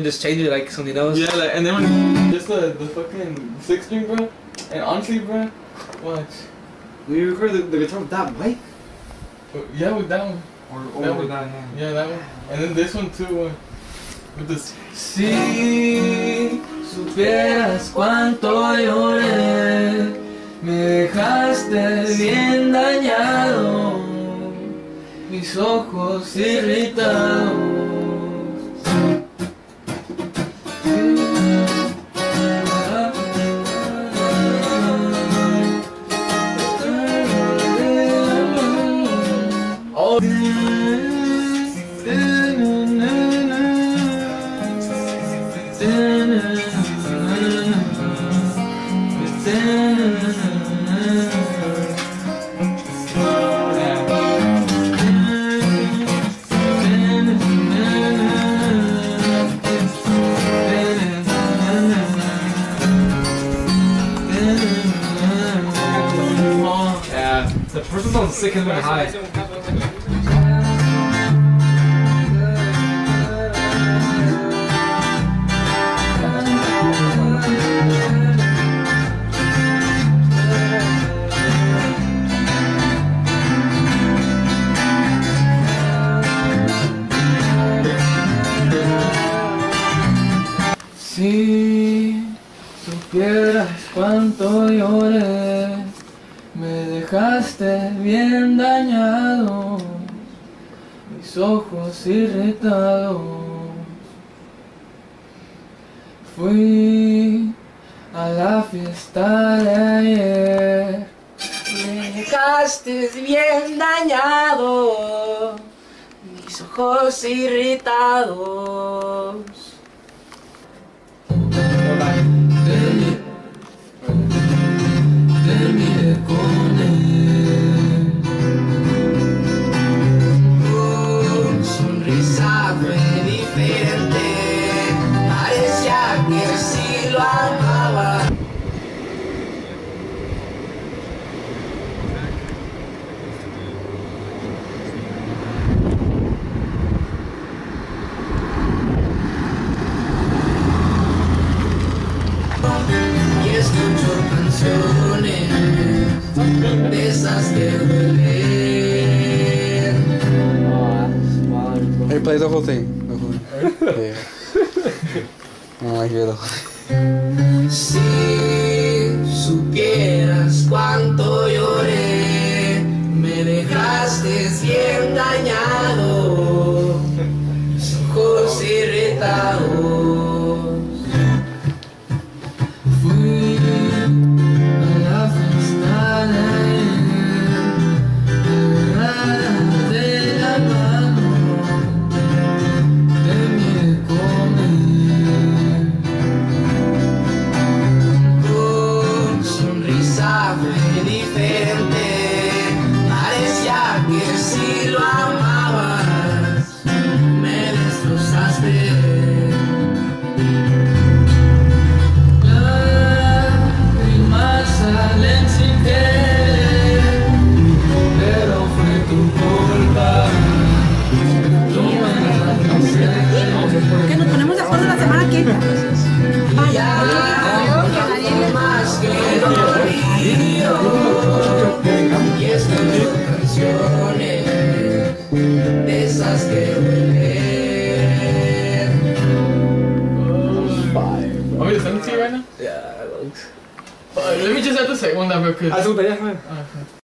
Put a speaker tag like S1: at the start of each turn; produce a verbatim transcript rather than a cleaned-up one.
S1: then just change it like something else.
S2: Yeah, like, and then when just the the fucking six string, bro. And honestly, bro, watch.
S3: Will you record the, the guitar with that mic?
S2: Yeah, with that one.
S3: Or, or
S2: that
S3: with
S2: one.
S3: that hand?
S2: Yeah, that one. And then this one too. Uh, with this.
S1: Si supieras cuánto lloré, me dejaste bien dañado, mis ojos irritados. Oh.
S3: Yeah, the person's on sick and high.
S1: Si supieras cuánto lloré, me dejaste bien dañado, mis ojos irritados. Fui a la fiesta de ayer, me dejaste bien dañado, mis ojos irritados. Terminé con él, tu sonrisa fue diferente, parecía que sí lo amaba. Y escucho canciones de esas que duelen.
S4: Hey, play the whole thing. The whole thing. Yeah. I don't like hear the whole thing.
S1: Si supieras cuánto lloré, me dejaste bien dañado, mis ojos irritados. Fui a la fiesta de ayer, agarrada de la mano, terminé con él. Tu sonrisa fue diferente, parecía que sí lo amabas, me destrozaste. Salen sin querer, pero fue tu culpa.
S5: ¿Por qué nos ponemos de acuerdo la semana que entra?
S1: Ya no más que dolorido, y escucho canciones de esas que duelen.
S2: Oh, you listening to you right now?
S1: Yeah, Lux.
S2: Uh, let me just have to say one that real quick.
S3: Ah, segunda, ya,